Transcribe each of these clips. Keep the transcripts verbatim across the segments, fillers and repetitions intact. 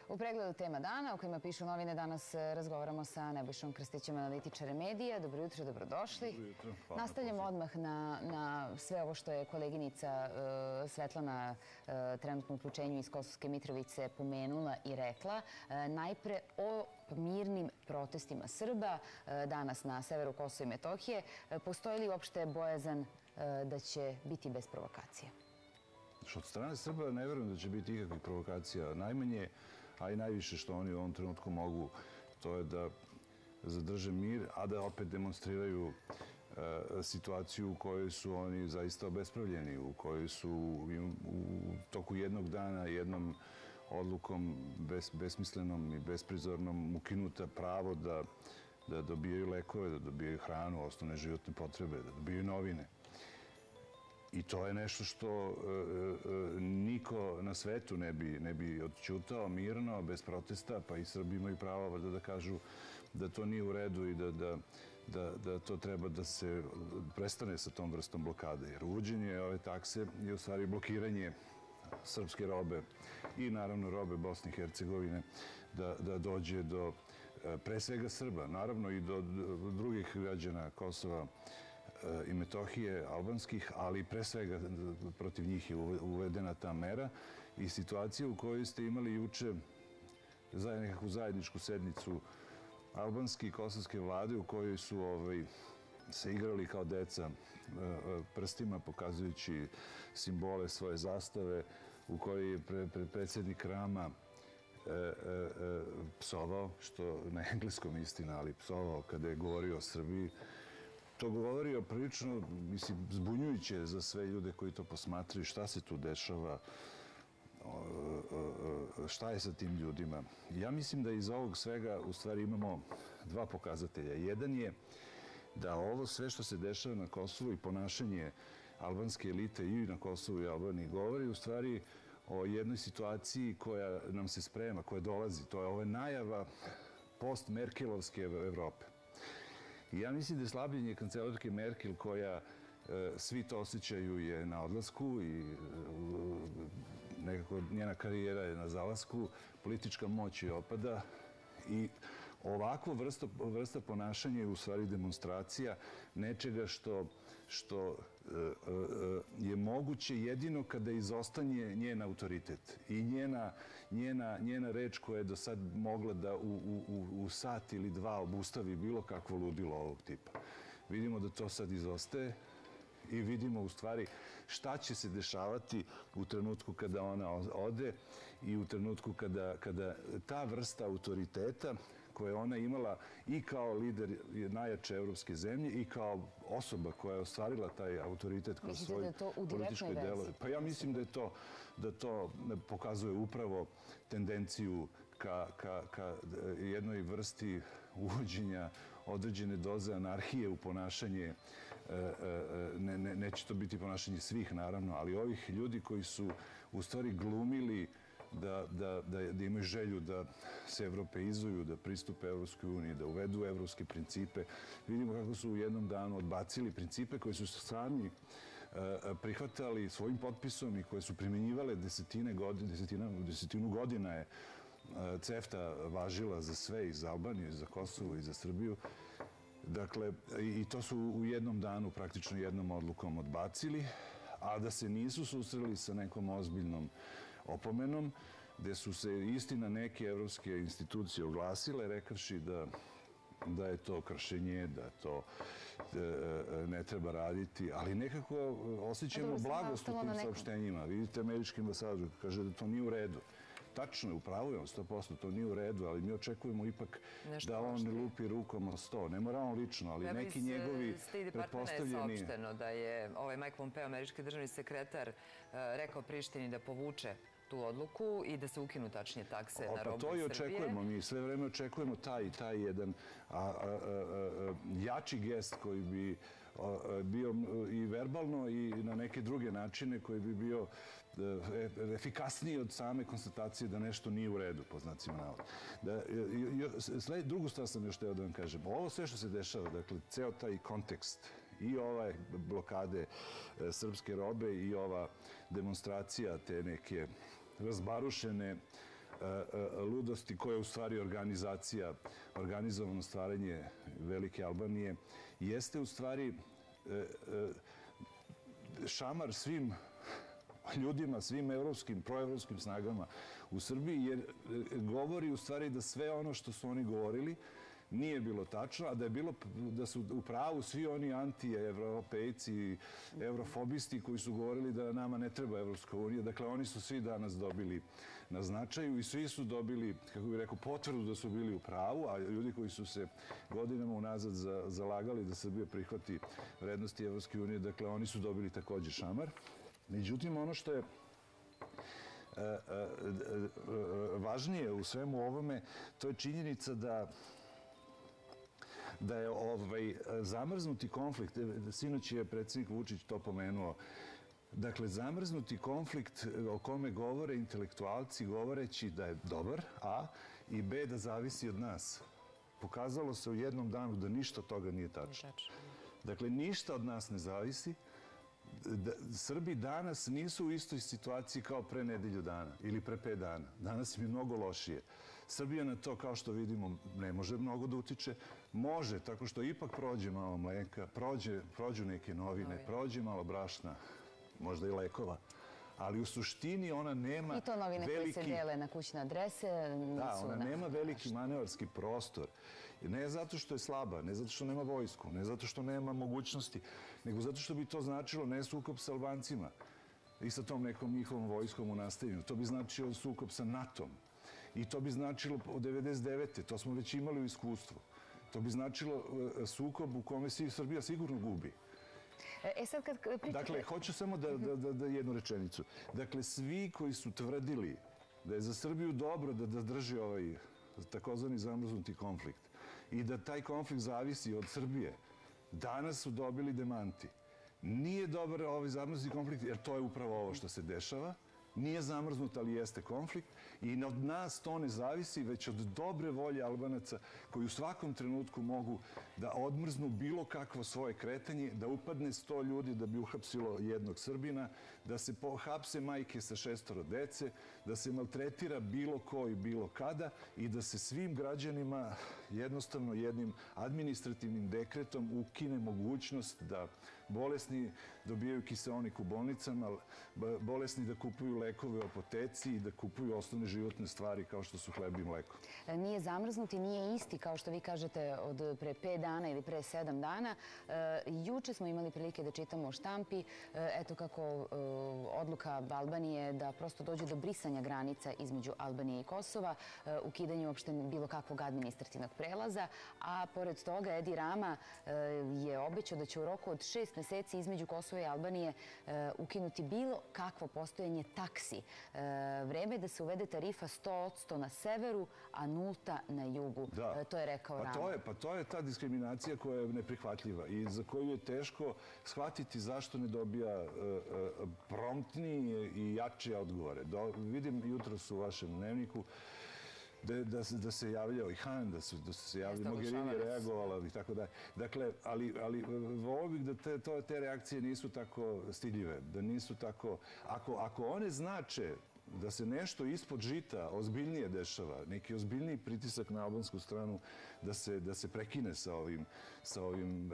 U pregledu tema dana o kojima pišu novine danas razgovaramo sa Nebojšom Krstićem, analitičarem medija. Dobro jutro, dobrodošli. Dobro jutro. Nastavljamo odmah na, na sve ovo što je koleginica uh, Svetlana uh, trenutno u uključenju iz Kosovske Mitrovice pomenula i rekla. Uh, najpre o mirnim protestima Srba uh, danas na severu Kosova i Metohije. Uh, postoji li uopšte bojazan uh, da će biti bez provokacije? Što od strane Srba ne verujem da će biti ikakvih provokacija. Najmanje, a i najviše što oni u ovom trenutku mogu, to je da zadrže mir, a da opet demonstriraju e, situaciju u kojoj su oni zaista obespravljeni, u kojoj su u, u toku jednog dana, jednom odlukom bes, besmislenom i besprizornom ukinuta pravo da, da dobijaju lekove, da dobijaju hranu, osnovne životne potrebe, da dobijaju novine. I to je nešto što e, e, niko na svetu ne bi, ne bi odćutao mirno, bez protesta, pa i Srbi imaju pravo da, da kažu da to nije u redu i da, da, da, da to treba da se prestane sa tom vrstom blokade. Jer uvođenje ove takse je u stvari blokiranje srpske robe i naravno robe Bosne i Hercegovine da, da dođe do pre svega Srba, naravno i do drugih građana Kosova i Metohije, albanskih, ali pre svega protiv njih je uvedena ta mera i situacija u kojoj ste imali juče nekakvu zajedničku sednicu albanske i kosovske vlade u kojoj su ovaj, se igrali kao deca prstima pokazujući simbole svoje zastave, u kojoj je pre, pre, predsjednik Rama e, e, e, psovao, što na engleskom istina, ali psovao kada je govorio o Srbiji. To govori o prilično, mislim, zbunjujuće za sve ljude koji to posmatraju, šta se tu dešava, šta je sa tim ljudima. Ja mislim da iz ovog svega u stvari imamo dva pokazatelja. Jedan je da ovo sve što se dešava na Kosovu i ponašanje albanske elite i na Kosovu i Albaniji govori u stvari o jednoj situaciji koja nam se sprema, koja dolazi. To je ova najava post-Merkelovske Evrope. I ja mislim da je slabljenje kancelarke Merkel, koja e, svi to osjećaju, je na odlasku i e, nekako njena karijera je na zalasku, politička moć je opada i ovakva vrsta, vrsta ponašanja je u stvari demonstracija nečega što, što e, e, je moguće jedino kada izostanje njen autoritet i njena, njena, njena reč koja je do sad mogla da u, u, u sat ili dva obustavi bilo kakvo ludilo ovog tipa. Vidimo da to sad izostaje i vidimo u stvari šta će se dešavati u trenutku kada ona ode i u trenutku kada, kada ta vrsta autoriteta koje je ona imala i kao lider najjače evropske zemlje i kao osoba koja je ostvarila taj autoritet kroz svoj politički delo. Pa ja mislim da je to, da to pokazuje upravo tendenciju ka, ka, ka jednoj vrsti uvođenja određene doze anarhije u ponašanje. Ne, ne, neće to biti ponašanje svih, naravno, ali ovih ljudi koji su u stvari glumili Da, da, da, da imaju želju da se evropeizuju, da pristupe Evropskoj uniji, da uvedu evropske principe. Vidimo kako su u jednom danu odbacili principe koje su sami prihvatali svojim potpisom i koje su primjenjivale desetine godina, desetina, desetinu godina je CEFTA važila za sve, i za Albaniju, i za Kosovo, i za Srbiju. Dakle, i to su u jednom danu praktično jednom odlukom odbacili, a da se nisu susreli sa nekom ozbiljnom opomenom, gde su se istina neke evropske institucije oglasile, rekavši da, da je to kršenje, da to e, ne treba raditi, ali nekako osjećamo blagost u tim saopštenjima. Vidite, američki ambasador kaže da to nije u redu. Tačno je, upravo je on, sto posto, to nije u redu, ali mi očekujemo ipak nešto da on ne lupi rukom o sto. Ne mora on lično, ali Treba neki njegovi pretpostavljeni... State je saopšteno da je ovaj Mike Pompeo, američki državni sekretar, rekao Prištini da povuče tu odluku i da se ukinu tačnije takse na robu iz Srbije. Pa to i očekujemo mi. Sve vreme očekujemo taj, taj jedan a, a, a, a, jači gest koji bi a, bio i verbalno i na neke druge načine, koji bi bio e, efikasniji od same konstatacije da nešto nije u redu, po znacima navoda. Da, sled, drugu stvar sam još teo da vam kažem. Ovo sve što se dešava, dakle, ceo taj kontekst i ove blokade e, srpske robe i ova demonstracija te neke razbarušene ludosti koja je u stvari organizacija, organizovano stvaranje Velike Albanije, jeste u stvari šamar svim ljudima, svim evropskim, proevropskim snagama u Srbiji, jer govori u stvari da sve ono što su oni govorili nije bilo tačno, a da je bilo, da su u pravu svi oni anti-evropejci, eurofobisti koji su govorili da nama ne treba Evropska unija. Dakle, oni su svi danas dobili na značaju i svi su dobili, kako bih rekao, potvrdu da su bili u pravu, a ljudi koji su se godinama unazad zalagali da Srbija prihvati vrednosti Evropske unije, dakle, oni su dobili također šamar. Međutim, ono što je važnije u svemu ovome, to je činjenica da da je ovaj zamrznuti konflikt, sinoć je predsjednik Vučić to pomenuo, dakle, zamrznuti konflikt o kome govore intelektualci govoreći da je dobar, A, i B, da zavisi od nas. Pokazalo se u jednom danu da ništa od toga nije tačno. Dakle, ništa od nas ne zavisi. Srbi danas nisu u istoj situaciji kao pre nedelju dana ili pre pet dana. Danas im je mnogo lošije. Srbija na to, kao što vidimo, ne može mnogo da utiče. Može, tako što ipak prođe malo mleka, prođu neke novine, prođe malo brašna, možda i lekova. Ali u suštini ona nema veliki... I to novine koje se dele na kućne adrese. Da, ona nema veliki manevarski prostor. Ne zato što je slaba, ne zato što nema vojsku, ne zato što nema mogućnosti, nego zato što bi to značilo ne sukob sa Albancima i sa tom nekom njihovom vojskom u nastavljanju. To bi značilo sukob sa NATO-om. I to bi značilo od devedeset devete. To smo već imali u iskustvu. To bi značilo sukob u kome Srbija sigurno gubi. E sad kad pričate... Dakle, hoću samo da jednu rečenicu. Dakle, svi koji su tvrdili da je za Srbiju dobro da drži ovaj takozvani zamrznuti konflikt i da taj konflikt zavisi od Srbije, danas su dobili demanti. Nije dobar ovaj zamrznuti konflikt, jer to je upravo ovo što se dešava. Nije zamrznut, ali jeste konflikt i od nas to ne zavisi, već od dobre volje Albanaca koji u svakom trenutku mogu da odmrznu bilo kakvo svoje kretanje, da upadne sto ljudi da bi uhapsilo jednog Srbina, da se pohapse majke sa šestoro dece, da se maltretira bilo ko i bilo kada i da se svim građanima jednostavno jednim administrativnim dekretom ukine mogućnost da bolesni dobijaju kiseonik u bolnicama, bolesni da kupuju lekove u apoteci i da kupuju osnovne životne stvari kao što su hleb i mleko. Nije zamrznut i nije isti, kao što vi kažete, od pre pet dana ili pre sedam dana. Juče smo imali prilike da čitamo o štampi, eto kako odluka Albanije da prosto dođe do brisanja granica između Albanije i Kosova, ukidanje uopšte bilo kakvog administrativnog prelaza, a pored toga Edi Rama je obećao da će u roku od šest meseci između Kosova i Albanije ukinuti bilo kakvo postojanje taksi. Vreme je da se uvede tarifa sto posto na severu, a nulta na jugu. To je rekao Rama. Pa to je ta diskriminacija koja je neprihvatljiva i za koju je teško shvatiti zašto ne dobija promptnije i jače odgovore. Vidim jutros u vašem dnevniku da se javljao i Han, da su se javljali, Mogherini je reagovala i tako dalje. Dakle, ali volio bih da te reakcije nisu tako stidljive, da nisu tako... Ako one znače da se nešto ispod žita ozbiljnije dešava, neki ozbiljniji pritisak na albansku stranu da se prekine sa ovim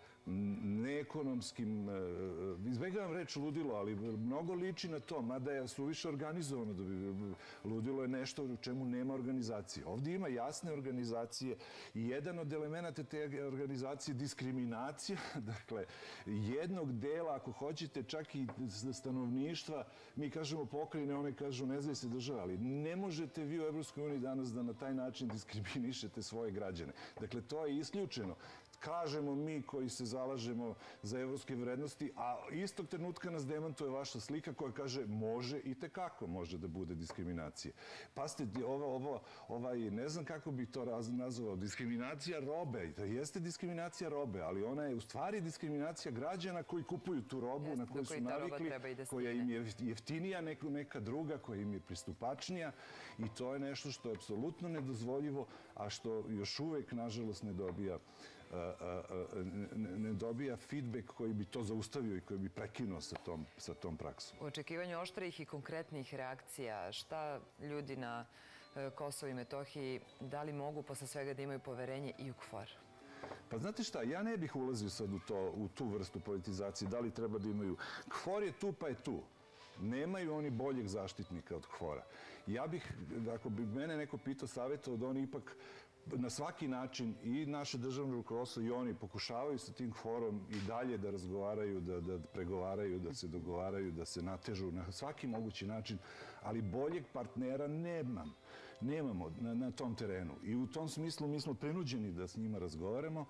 neekonomskim, izbegavam reč ludilo, ali mnogo liči na to, mada je suviše organizovano. Ludilo je nešto u čemu nema organizacije. Ovdje ima jasne organizacije i jedan od elemenata te organizacije je diskriminacija, dakle, jednog dela, ako hoćete, čak i stanovništva, mi kažemo pokrajine, one kažu nezavisne države, ali ne možete vi u Evropskoj uniji danas da na taj način diskriminišete svoje građane. Dakle, to je isključeno. Kažemo mi koji se zalažemo za evropske vrednosti, a istog trenutka nas demantuje vaša slika koja kaže može i tekako može da bude diskriminacija. Pazite, ne znam kako bih to nazvao, diskriminacija robe. To jeste diskriminacija robe, ali ona je u stvari diskriminacija građana koji kupuju tu robu na koju su navikli, koja im je jeftinija neka druga, koja im je pristupačnija i to je nešto što je apsolutno nedozvoljivo, a što još uvek, nažalost, ne dobija ne dobija feedback koji bi to zaustavio i koji bi prekinuo sa tom praksom. U očekivanju oštrih i konkretnih reakcija, šta ljudi na Kosovu i Metohiji, da li mogu posle svega da imaju poverenje i u KFOR? Pa znate šta, ja ne bih ulazio sad u, to, u tu vrstu politizacije, da li treba da imaju. KFOR je tu pa je tu. Nemaju oni boljeg zaštitnika od KFOR-a. Ja bih, ako bi mene neko pitao savjetovao da oni ipak na svaki način i naše državno rukovodstvo i oni pokušavaju sa tim KFOR-om i dalje da razgovaraju, da, da pregovaraju, da se dogovaraju, da se natežu na svaki mogući način, ali boljeg partnera nemam. Nemamo na, na tom terenu. I u tom smislu mi smo prinuđeni da s njima razgovaramo.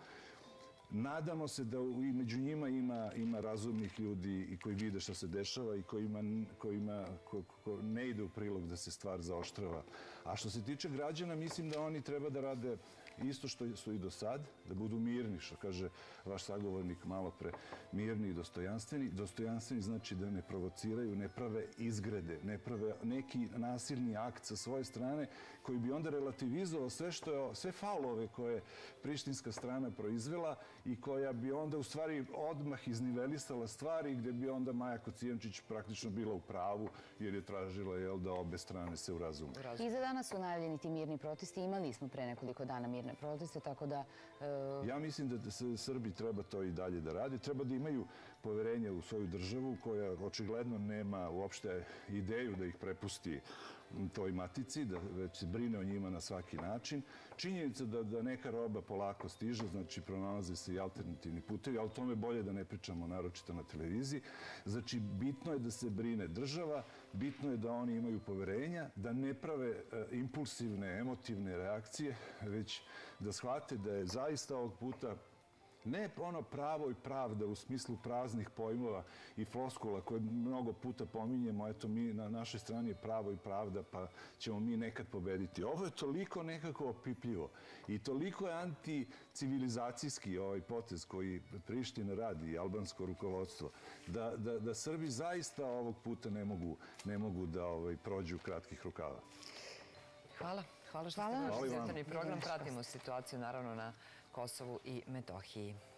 Nadamo se da i među njima ima, ima razumnih ljudi i koji vide šta se dešava i kojima, kojima ko, ko ne ide u prilog da se stvar zaoštrava. A što se tiče građana, mislim da oni treba da rade isto što su i do sad, da budu mirni, što kaže vaš sagovornik malo pre, mirni i dostojanstveni. Dostojanstveni znači da ne provociraju, ne prave izgrede, ne prave neki nasilni akt sa svoje strane koji bi onda relativizovao sve što je, sve faulove koje prištinska strana proizvela i koja bi onda u stvari odmah iznivelisala stvari gde bi onda Maja Kocijančić praktično bila u pravu jer je tražila jel, da obe strane se urazume. I za danas su najavljeni ti mirni protesti. Imali smo pre nekoliko dana mirne proteste, tako da... E... Ja mislim da Srbi treba to i dalje da radi. Treba da imaju poverenje u svoju državu koja očigledno nema uopšte ideju da ih prepusti toj matici, da već se brine o njima na svaki način. Činjenica da, da neka roba polako stiže, znači pronalaze se i alternativni putevi, ali o tome bolje da ne pričamo naročito na televiziji. Znači, bitno je da se brine država, bitno je da oni imaju poverenja, da ne prave e, impulsivne, emotivne reakcije, već da shvate da je zaista ovog puta ne ono pravo i pravda u smislu praznih pojmova i floskula koje mnogo puta pominjemo, eto mi na našoj strani je pravo i pravda pa ćemo mi nekad pobediti. Ovo je toliko nekako opipljivo i toliko je anticivilizacijski ovaj potez koji Priština radi i albansko rukovodstvo, da, da, da Srbi zaista ovog puta ne mogu, ne mogu da ovaj, prođu kratkih rukava. Hvala. Hvala što ste došli u program. Pratimo situaciju naravno na Kosovu i Metohiji.